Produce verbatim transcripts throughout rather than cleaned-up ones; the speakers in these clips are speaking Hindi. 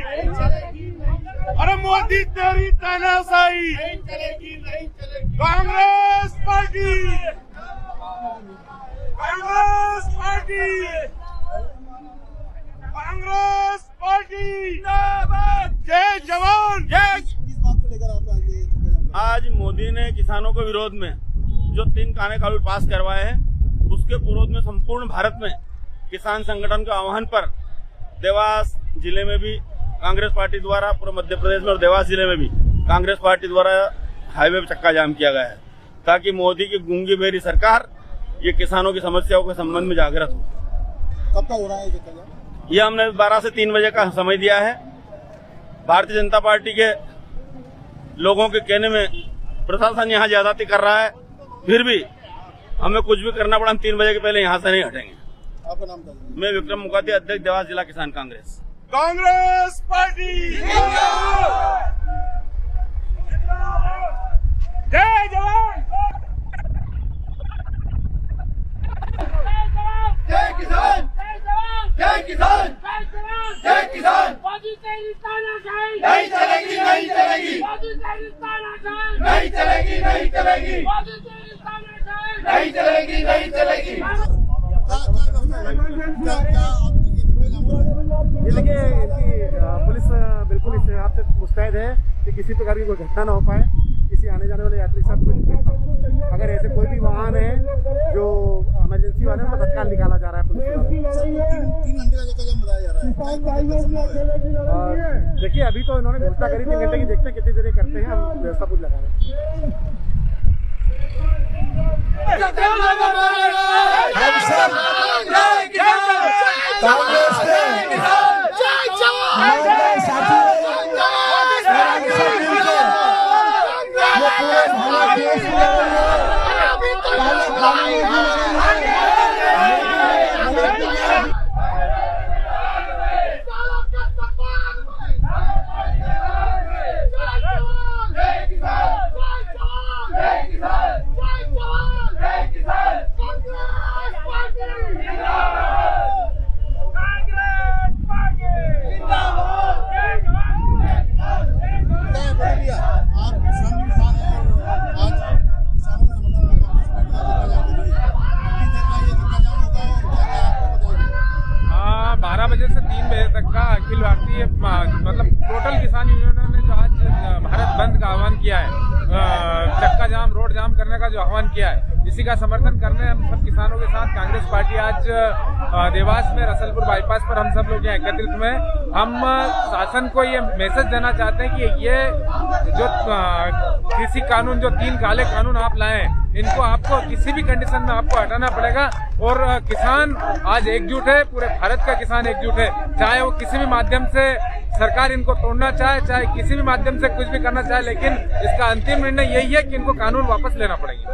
अरे मोदी तेरी तानाशाही, Congress party, Congress party, Congress party, जय जवान जय। किस बात को लेकर आप आज आज मोदी ने किसानों के विरोध में जो तीन कानून कानून पास करवाए हैं, उसके विरोध में संपूर्ण भारत में किसान संगठन के आह्वान पर देवास जिले में भी कांग्रेस पार्टी द्वारा, पूरे मध्य प्रदेश में और देवास जिले में भी कांग्रेस पार्टी द्वारा हाईवे पर चक्का जाम किया गया है, ताकि मोदी की गूंगी बेरी सरकार ये किसानों की समस्याओं के संबंध में जागृत हो। कब का हो रहा है चक्का जाम? ये हमने बारह से तीन बजे का समय दिया है। भारतीय जनता पार्टी के लोगों के कहने में प्रशासन यहाँ ज्यादती कर रहा है, फिर भी हमें कुछ भी करना पड़ा, हम तीन बजे के पहले यहाँ से नहीं हटेंगे। आपका नाम बताइए। मैं विक्रम मुकाती, अध्यक्ष देवास जिला किसान कांग्रेस। कांग्रेस पार्टी जय जवान जय किसान, जय किसान, जय किसान। नहीं चलेगी, नहीं चलेगी, नहीं चलेगी, नहीं चलेगी, नहीं चलेगी, नहीं चलेगी। क्या क्या व्यवस्था है? क्या क्या आपके ये चक्का जाम हो रहा है? ये देखिए, इनकी पुलिस बिल्कुल इस बात से मुस्तैद है कि किसी प्रकार की कोई घटना न हो पाए, किसी आने जाने वाले यात्री साथ कोई दिक्कत न हो। अगर ऐसे कोई भी वाहन है जो इमरजेंसी वाले, उनको तत्काल निकाला जा रहा है पुलिस द्वारा। तीन तीन घंटे का चक्का जाम बताया जा रहा है। क्या कितना संभव है? देखिए, अभी तो इन्होंने घोषणा करी तीन घंटे की, देखते हैं कितनी देर करते हैं, हम व्यवस्था पूरी लगा रहे हैं। कांग्रेस के हमारे साथी ये पूरे भारत देश में काले कानून बारह बजे से तीन बजे तक का अखिल भारतीय मतलब टोटल किसान यूनियनों ने जो आज भारत बंद का आह्वान किया है, चक्का जाम, रोड जाम करने का जो आह्वान किया है, इसी का समर्थन करने हम सब किसानों के साथ कांग्रेस पार्टी आज देवास में रसलपुर बाईपास पर हम सब लोग यहाँ एकत्रित हुए। हम शासन को ये मैसेज देना चाहते हैं कि ये जो कृषि कानून, जो तीन काले कानून आप लाए हैं, इनको आपको किसी भी कंडीशन में आपको हटाना पड़ेगा। और किसान आज एकजुट है, पूरे भारत का किसान एकजुट है, चाहे वो किसी भी माध्यम से सरकार इनको तोड़ना चाहे, चाहे किसी भी माध्यम से कुछ भी करना चाहे, लेकिन इसका अंतिम निर्णय यही है कि इनको कानून वापस लेना पड़ेगा।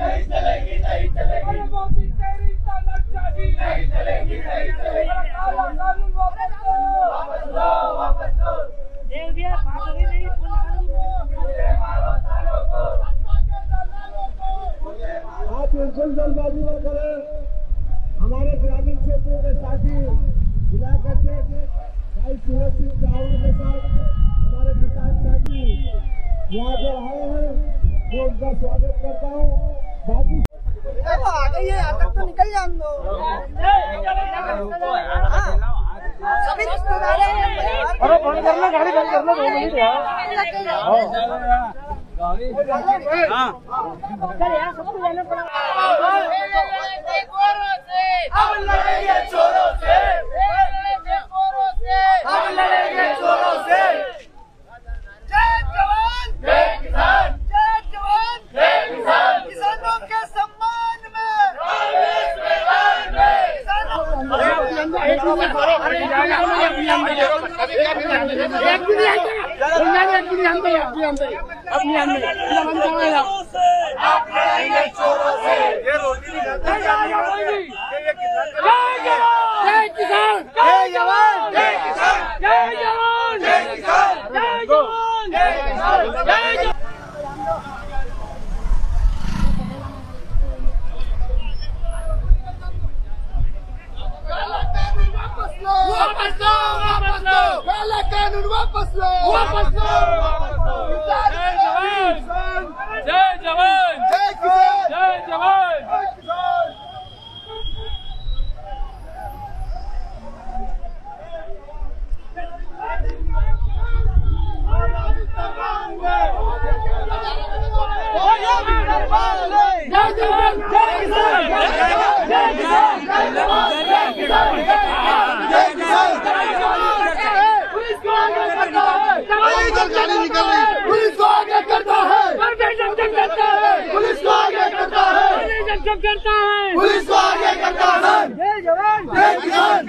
आप जल्दबाजी न करें। हमारे ग्रामीण क्षेत्रों के साथी जिला करते भाई सूरज सिंह चावल के साथ हमारे किसान साथी यहाँ पर आए हैं, मैं उनका स्वागत करता हूँ। बाकी देखो आ गई है, तक तो निकल जान दो। सभी रिश्तेदार हैं। अरे बंद करना, गाड़ी बंद करना, दो मिनट यार। हाँ सबको जाना पड़ा। हम लड़ेंगे चोरों से, हम लड़ेंगे चोरों से। जय जवान, जय किसान, जय जवान, जय किसान। किसानों के सम्मान में, कांग्रेस मैदान में। किसानों आप लड़ेंगे चोरों से। जय किसान, जय जवान, जय किसान, जय जवान, जय किसान, जय जवान, जय किसान, जय जवान। वापस लो, वापस लो, काला कानून गाड़ी निकल रही, पुलिस को आगे करता है, करता है, पुलिस को आगे करता है, करता है, पुलिस को आगे करता है। जय जवान जय किसान।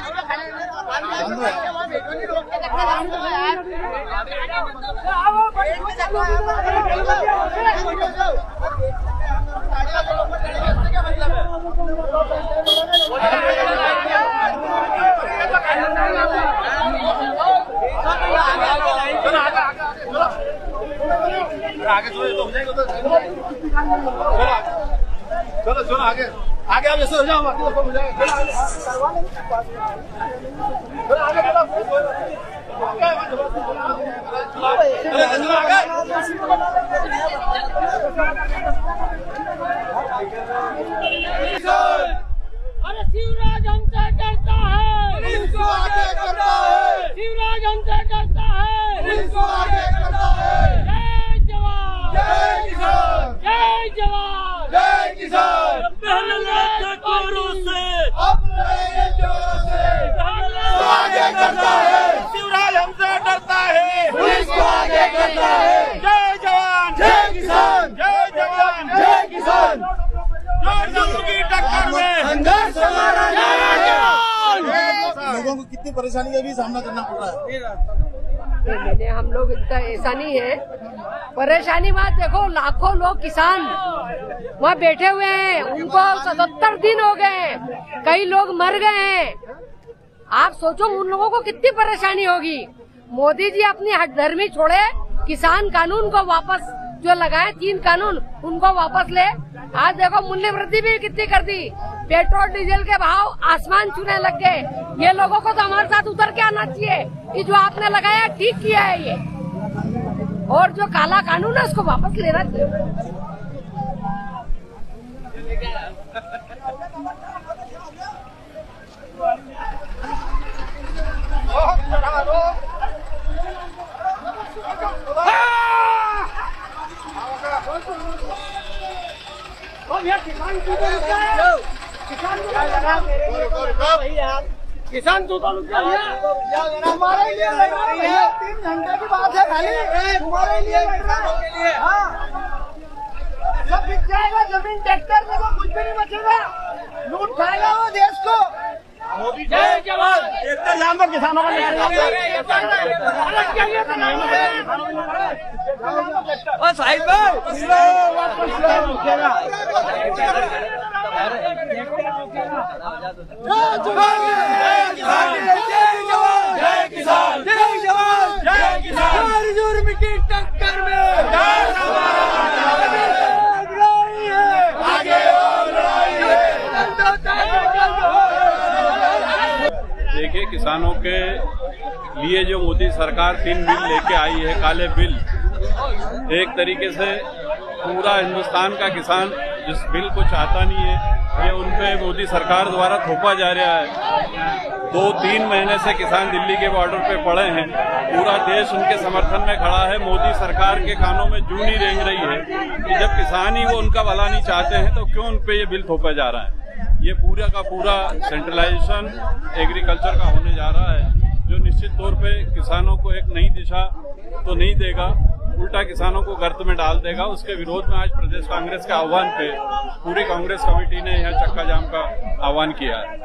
आगे चलो चलो चलो आगे आगे आप जैसे हो जाओ हो जाएगा अरे शिवराज हमसे डरता है, पुलिस को आगे करता है, शिवराज हमसे डरता है, पुलिस को आगे करता है। जय जवान जय किसान। जय जवान जय किसान। पहले जोरों से अब नए जोरों से पुलिस को आगे करता है, शिवराज हमसे डरता है, पुलिस को आगे करता है। जय जवान जय किसान। जय जवान जय किसान। की टक्कर में संघर्ष हमारा लोगों को कितनी परेशानी का भी सामना करना पड़ रहा है। मैंने हम लोग इतना ऐसा नहीं है, परेशानी बात देखो, लाखों लोग किसान वहाँ बैठे हुए हैं, उनको सत्तर दिन हो गए, कई लोग मर गए हैं। आप सोचो उन लोगों को कितनी परेशानी होगी। मोदी जी अपनी हठधर्मी छोड़े, किसान कानून को वापस जो लगाए, तीन कानून उनको वापस ले। आज देखो मूल्य वृद्धि भी कितनी कर दी, पेट्रोल डीजल के भाव आसमान छूने लग गए। ये लोगों को तो हमारे साथ उतर के आना चाहिए कि जो आपने लगाया ठीक किया है ये, और जो काला कानून है उसको वापस लेना चाहिए। किसान तो हमारे लिए लड़ रही है, तीन घंटे की बात है खाली, तुम्हारे लिए लड़ रहा है। हाँ, सब बिक जाएगा, जमीन ट्रैक्टर में तो कुछ भी नहीं बचेगा, लूट खाएगा वो देश को। मोदी जय जवान। इतना नाम पर किसानों का साहिब जय किसान। जय जवान जय किसान। जुर्म की टक्कर में आगे और लड़ाई है। देखिए, किसानों के लिए जो मोदी सरकार तीन बिल लेके आई है, काले बिल, एक तरीके से पूरा हिंदुस्तान का किसान जिस बिल को चाहता नहीं है, ये उन पे मोदी सरकार द्वारा थोपा जा रहा है। दो तीन महीने से किसान दिल्ली के बॉर्डर पे पड़े हैं, पूरा देश उनके समर्थन में खड़ा है। मोदी सरकार के कानों में जूं नहीं रेंग रही है कि जब किसान ही वो उनका भला नहीं चाहते हैं तो क्यों उन पे ये बिल थोपा जा रहा है। ये पूरा का पूरा सेंट्रलाइजेशन एग्रीकल्चर का होने जा रहा है, जो निश्चित तौर पे किसानों को एक नई दिशा तो नहीं देगा, उल्टा किसानों को गर्त में डाल देगा। उसके विरोध में आज प्रदेश कांग्रेस के आह्वान पे पूरी कांग्रेस कमेटी ने यहाँ चक्का जाम का आह्वान किया है।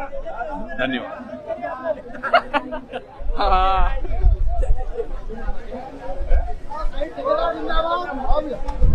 धन्यवाद।